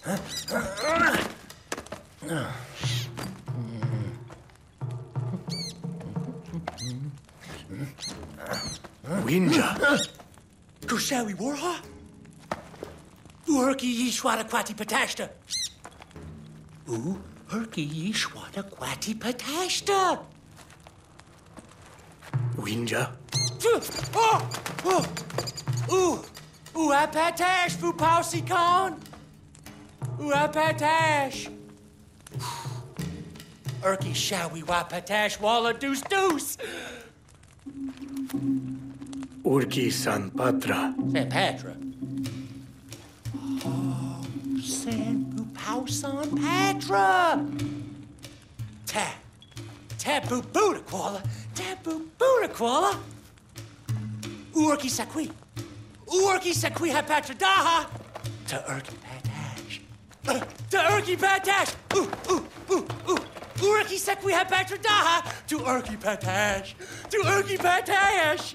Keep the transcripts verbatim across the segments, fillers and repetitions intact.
Winja. Kushawi warha? U herki yishwada kwati patashta. U herki yishwada kwati patashta. Winja. Oh! Oh! Ooh! Ooh, apatash, fu pausikon! Ooh, apatash! Erky shawi wapatash walla deuce deuce! Urki San Patra. San Patra? Oh, San fu pausan Patra! Ta! Tabu Buddha koala! Tabu Buddha koala! Urki sakwi! Urki sakwi ha patra daha! To Urki patash! Uh, to Urki patash! Ooh, ooh, ooh, ooh! Urki sakwi ha patra daha! To Urki patash! To Urki patash!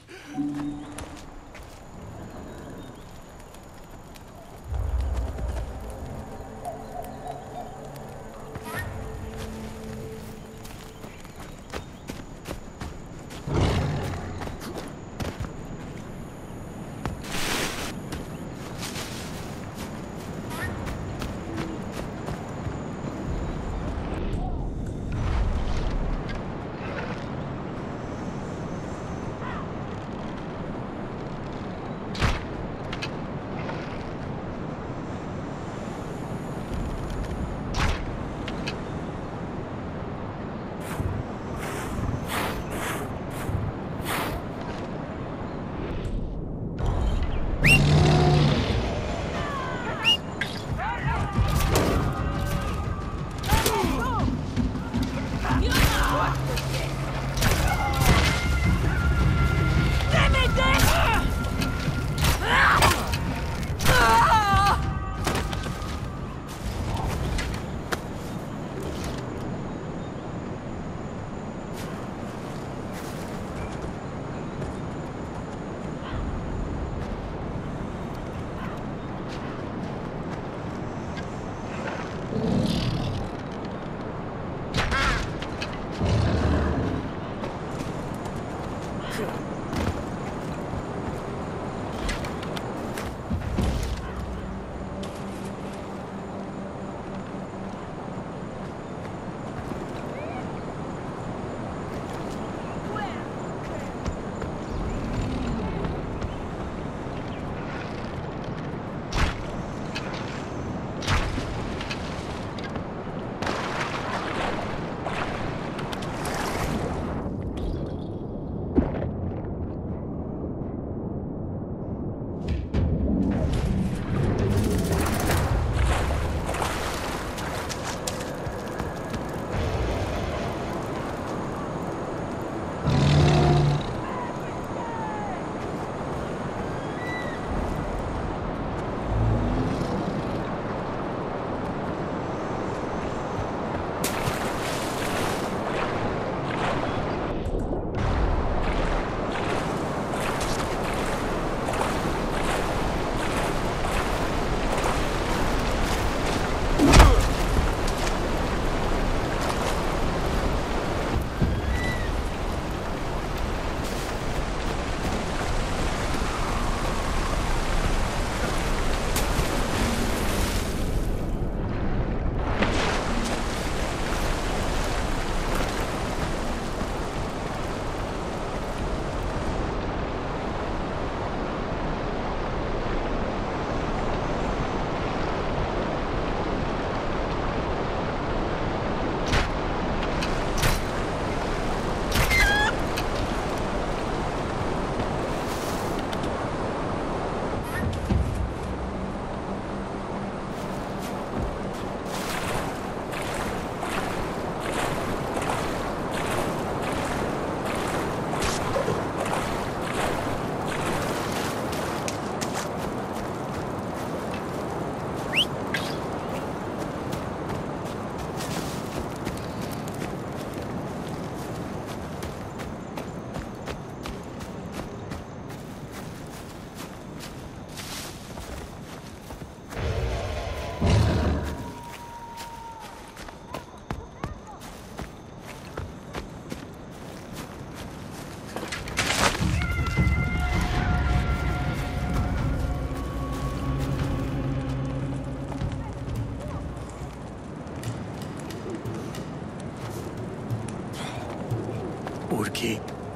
Urki.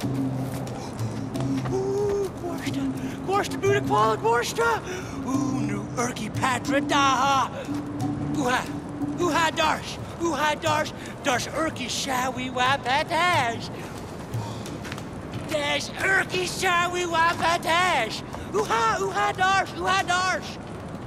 Ooh, Gorsta, Gorsta Buddha Kuala Gorsta. Ooh, nu Urki Patra Daha. Uha, Uha Darsh, Uha Darsh, Darsh Urki Shawi Wapatash. Dash Urki Shawi Wapatash. Uha, Uha Darsh, Uha Darsh.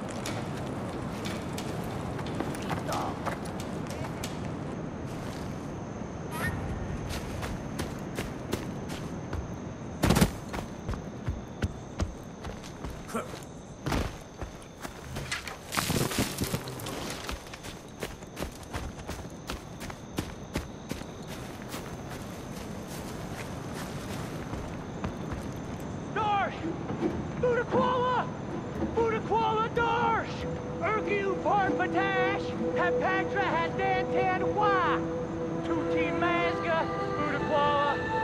Darsh! Buddha Kuala! Buddha Kuala Darsh! Urki Upar Patash! Hapatra has Dan Tan Wa! Tuti Mazga! Buddha Kuala!